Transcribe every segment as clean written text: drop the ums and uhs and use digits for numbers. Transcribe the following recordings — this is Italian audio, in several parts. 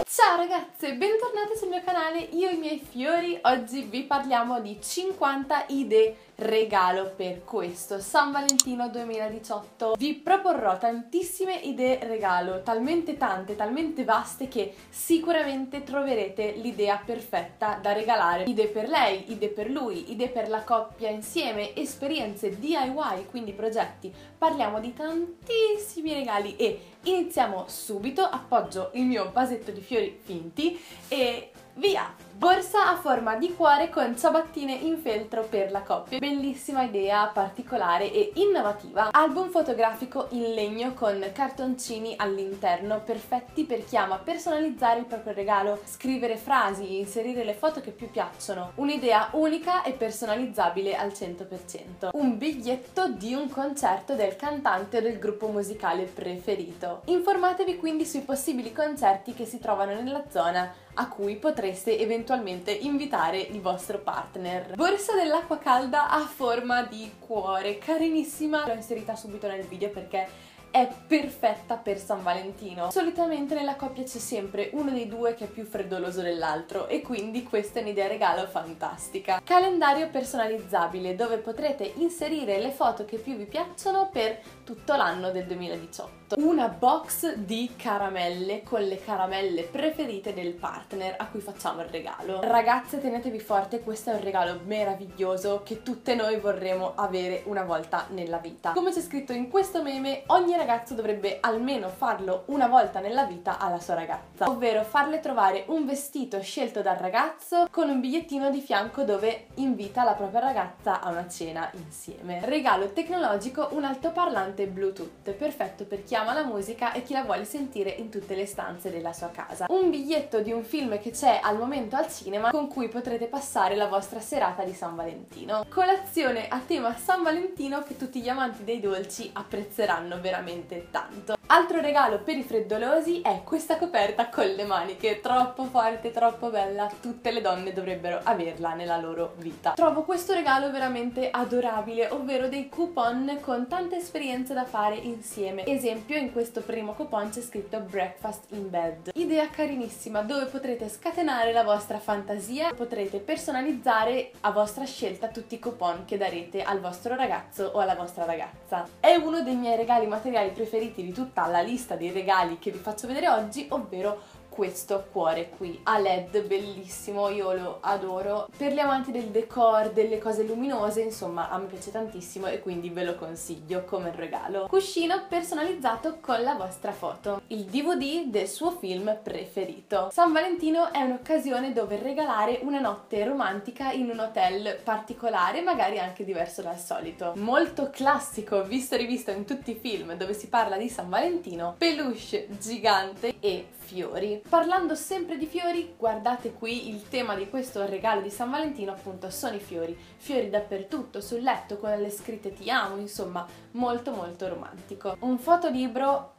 Ciao ragazze, bentornate sul mio canale, io e i miei fiori. Oggi vi parliamo di 50 idee regalo per questo San Valentino 2018. Vi proporrò tantissime idee regalo, talmente tante, talmente vaste che sicuramente troverete l'idea perfetta da regalare. Idee per lei, idee per lui, idee per la coppia insieme, esperienze DIY, quindi progetti. Parliamo di tantissimi regali e iniziamo subito. Appoggio il mio vasetto di fiori finti e via! Borsa a forma di cuore con ciabattine in feltro per la coppia. Bellissima idea, particolare e innovativa. Album fotografico in legno con cartoncini all'interno, perfetti per chi ama personalizzare il proprio regalo, scrivere frasi, inserire le foto che più piacciono. Un'idea unica e personalizzabile al 100%. Un biglietto di un concerto del cantante o del gruppo musicale preferito. Informatevi quindi sui possibili concerti che si trovano nella zona a cui potreste eventualmente invitare il vostro partner. Borsa dell'acqua calda a forma di cuore, carinissima. L'ho inserita subito nel video perché è perfetta per San Valentino. Solitamente nella coppia c'è sempre uno dei due che è più freddoloso dell'altro e quindi questa è un'idea regalo fantastica. Calendario personalizzabile dove potrete inserire le foto che più vi piacciono per tutto l'anno del 2018. Una box di caramelle con le caramelle preferite del partner a cui facciamo il regalo. Ragazze, tenetevi forte, questo è un regalo meraviglioso che tutte noi vorremmo avere una volta nella vita. Come c'è scritto in questo meme, ogni ragazzo dovrebbe almeno farlo una volta nella vita alla sua ragazza, ovvero farle trovare un vestito scelto dal ragazzo con un bigliettino di fianco dove invita la propria ragazza a una cena insieme. Regalo tecnologico: un altoparlante Bluetooth, perfetto per chi ama la musica e chi la vuole sentire in tutte le stanze della sua casa. Un biglietto di un film che c'è al momento al cinema con cui potrete passare la vostra serata di San Valentino. Colazione a tema San Valentino che tutti gli amanti dei dolci apprezzeranno veramente tanto. Altro regalo per i freddolosi è questa coperta con le maniche, troppo forte, troppo bella, tutte le donne dovrebbero averla nella loro vita. Trovo questo regalo veramente adorabile, ovvero dei coupon con tante esperienze da fare insieme. Esempio, in questo primo coupon c'è scritto Breakfast in Bed. Idea carinissima dove potrete scatenare la vostra fantasia, potrete personalizzare a vostra scelta tutti i coupon che darete al vostro ragazzo o alla vostra ragazza. È uno dei miei regali materiali preferiti di tutta la lista dei regali che vi faccio vedere oggi, ovvero questo cuore qui a LED, bellissimo, io lo adoro. Per gli amanti del decor, delle cose luminose, insomma a me piace tantissimo e quindi ve lo consiglio come regalo. Cuscino personalizzato con la vostra foto, il DVD del suo film preferito. San Valentino è un'occasione dove regalare una notte romantica in un hotel particolare, magari anche diverso dal solito. Molto classico, visto e rivisto in tutti i film dove si parla di San Valentino, peluche gigante e fiori. Parlando sempre di fiori, guardate qui il tema di questo regalo di San Valentino appunto sono i fiori. Fiori dappertutto, sul letto con le scritte ti amo, insomma molto molto romantico. Un fotolibro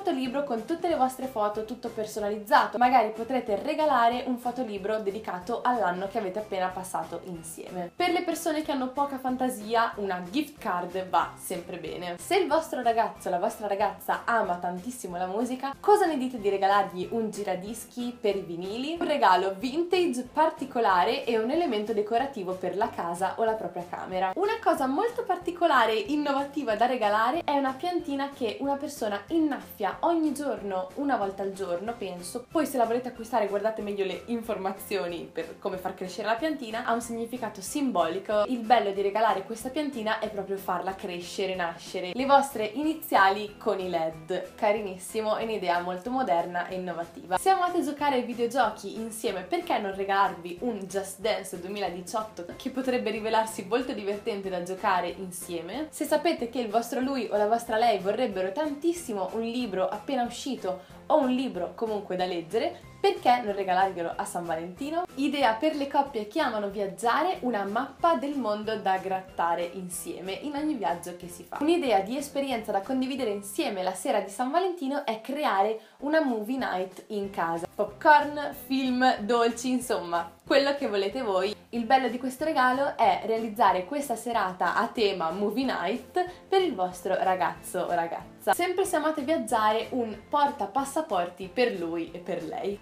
con tutte le vostre foto, tutto personalizzato. Magari potrete regalare un fotolibro dedicato all'anno che avete appena passato insieme. Per le persone che hanno poca fantasia, una gift card va sempre bene. Se il vostro ragazzo o la vostra ragazza ama tantissimo la musica, cosa ne dite di regalargli un giradischi per i vinili? Un regalo vintage particolare e un elemento decorativo per la casa o la propria camera. Una cosa molto particolare e innovativa da regalare è una piantina che una persona innaffia ogni giorno, una volta al giorno penso. Poi se la volete acquistare guardate meglio le informazioni per come far crescere la piantina, ha un significato simbolico. Il bello di regalare questa piantina è proprio farla crescere, nascere. Le vostre iniziali con i LED, carinissimo, è un'idea molto moderna e innovativa. Se amate giocare ai videogiochi insieme, perché non regalarvi un Just Dance 2018 che potrebbe rivelarsi molto divertente da giocare insieme? Se sapete che il vostro lui o la vostra lei vorrebbero tantissimo un libro appena uscito o un libro comunque da leggere, perché non regalarglielo a San Valentino? Idea per le coppie che amano viaggiare: una mappa del mondo da grattare insieme in ogni viaggio che si fa. Un'idea di esperienza da condividere insieme la sera di San Valentino è creare una movie night in casa. Popcorn, film, dolci, insomma, quello che volete voi. Il bello di questo regalo è realizzare questa serata a tema movie night per il vostro ragazzo o ragazza. Sempre se amate viaggiare, un porta passaporti per lui e per lei.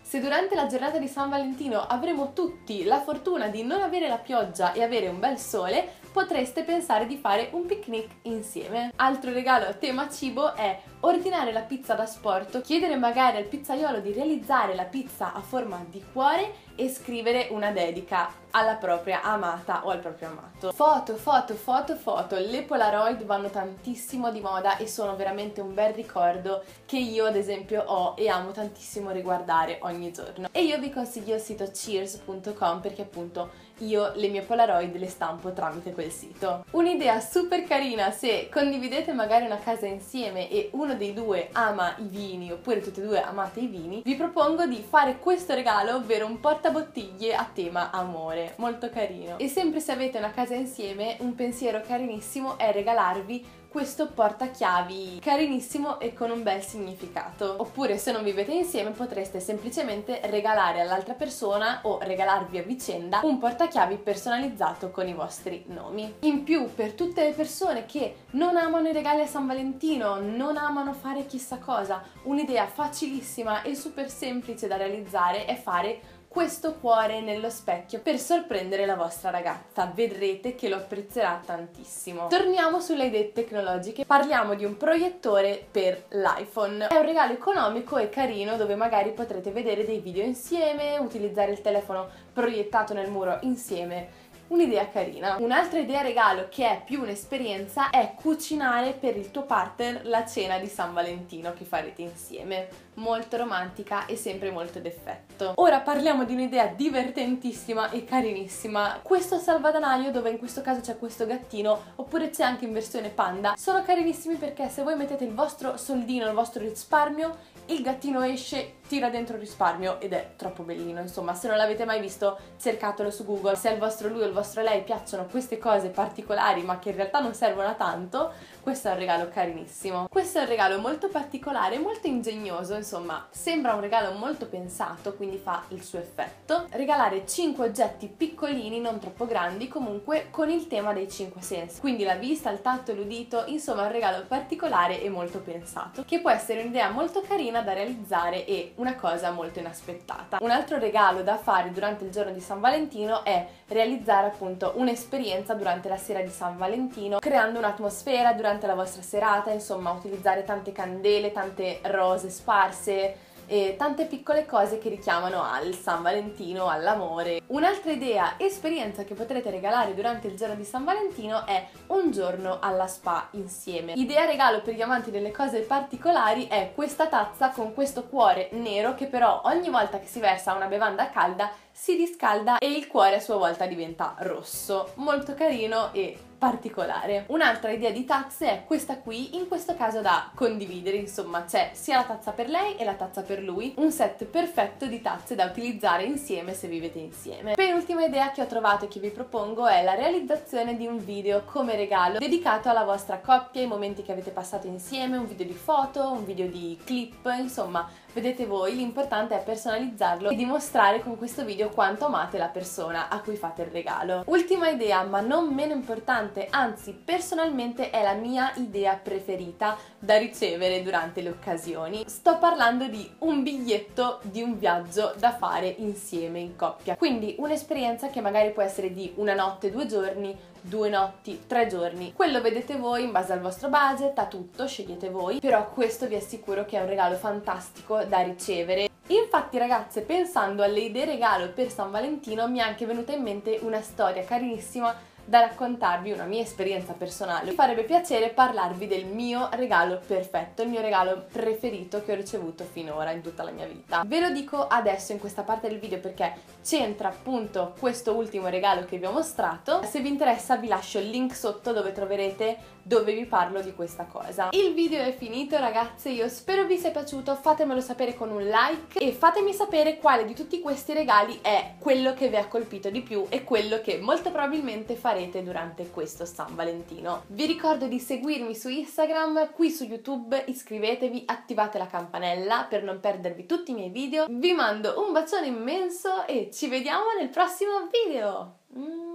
Se durante la giornata di San Valentino avremo tutti la fortuna di non avere la pioggia e avere un bel sole, potreste pensare di fare un picnic insieme. Altro regalo a tema cibo è ordinare la pizza da asporto, chiedere magari al pizzaiolo di realizzare la pizza a forma di cuore e scrivere una dedica alla propria amata o al proprio amato. Foto, foto, foto, foto. Le Polaroid vanno tantissimo di moda e sono veramente un bel ricordo che io ad esempio ho e amo tantissimo riguardare ogni giorno. E io vi consiglio il sito cheers.com perché appunto io le mie Polaroid le stampo tramite quel sito. Un'idea super carina se condividete magari una casa insieme e uno dei due ama i vini oppure tutti e due amate i vini, vi propongo di fare questo regalo, ovvero un portabottiglie a tema amore, molto carino. E sempre se avete una casa insieme, un pensiero carinissimo è regalarvi questo portachiavi carinissimo e con un bel significato. Oppure se non vivete insieme potreste semplicemente regalare all'altra persona o regalarvi a vicenda un portachiavi personalizzato con i vostri nomi. In più, per tutte le persone che non amano i regali a San Valentino, non amano fare chissà cosa, un'idea facilissima e super semplice da realizzare è fare questo cuore nello specchio per sorprendere la vostra ragazza. Vedrete che lo apprezzerà tantissimo. Torniamo sulle idee tecnologiche, parliamo di un proiettore per l'iPhone. È un regalo economico e carino dove magari potrete vedere dei video insieme, utilizzare il telefono proiettato nel muro insieme. Un'idea carina. Un'altra idea regalo che è più un'esperienza è cucinare per il tuo partner la cena di San Valentino che farete insieme. Molto romantica e sempre molto d'effetto. Ora parliamo di un'idea divertentissima e carinissima. Questo salvadanaio, dove in questo caso c'è questo gattino, oppure c'è anche in versione panda, sono carinissimi perché se voi mettete il vostro soldino, il vostro risparmio, il gattino esce, tira dentro il risparmio ed è troppo bellino. Insomma, se non l'avete mai visto, cercatelo su Google. Se al vostro lui o al vostro lei piacciono queste cose particolari ma che in realtà non servono a tanto, questo è un regalo carinissimo. Questo è un regalo molto particolare, molto ingegnoso, insomma, sembra un regalo molto pensato, quindi fa il suo effetto. Regalare 5 oggetti piccolini, non troppo grandi, comunque con il tema dei 5 sensi. Quindi la vista, il tatto, l'udito, insomma un regalo particolare e molto pensato, che può essere un'idea molto carina da realizzare e una cosa molto inaspettata. Un altro regalo da fare durante il giorno di San Valentino è realizzare appunto un'esperienza durante la sera di San Valentino, creando un'atmosfera durante la vostra serata, insomma utilizzare tante candele, tante rose sparse e tante piccole cose che richiamano al San Valentino, all'amore. Un'altra idea, esperienza che potrete regalare durante il giorno di San Valentino è un giorno alla spa insieme. Idea regalo per gli amanti delle cose particolari è questa tazza con questo cuore nero che però ogni volta che si versa una bevanda calda si riscalda e il cuore a sua volta diventa rosso. Molto carino e particolare. Un'altra idea di tazze è questa qui, in questo caso da condividere, insomma c'è sia la tazza per lei e la tazza per lui, un set perfetto di tazze da utilizzare insieme se vivete insieme. Penultima idea che ho trovato e che vi propongo è la realizzazione di un video come regalo dedicato alla vostra coppia, ai momenti che avete passato insieme, un video di foto, un video di clip, insomma vedete voi, l'importante è personalizzarlo e dimostrare con questo video quanto amate la persona a cui fate il regalo. Ultima idea, ma non meno importante, anzi personalmente è la mia idea preferita da ricevere durante le occasioni. Sto parlando di un biglietto di un viaggio da fare insieme in coppia. Quindi un'esperienza che magari può essere di una notte, 2 giorni, 2 notti, 3 giorni. Quello vedete voi in base al vostro budget, a tutto, scegliete voi, però questo vi assicuro che è un regalo fantastico da ricevere. Infatti ragazze, pensando alle idee regalo per San Valentino mi è anche venuta in mente una storia carinissima da raccontarvi, una mia esperienza personale. Mi farebbe piacere parlarvi del mio regalo perfetto, il mio regalo preferito che ho ricevuto finora in tutta la mia vita. Ve lo dico adesso in questa parte del video perché c'entra appunto questo ultimo regalo che vi ho mostrato. Se vi interessa vi lascio il link sotto dove troverete dove vi parlo di questa cosa. Il video è finito ragazze, io spero vi sia piaciuto, fatemelo sapere con un like e fatemi sapere quale di tutti questi regali è quello che vi ha colpito di più e quello che molto probabilmente farete durante questo San Valentino. Vi ricordo di seguirmi su Instagram, qui su YouTube, iscrivetevi, attivate la campanella per non perdervi tutti i miei video. Vi mando un bacione immenso e ci vediamo nel prossimo video!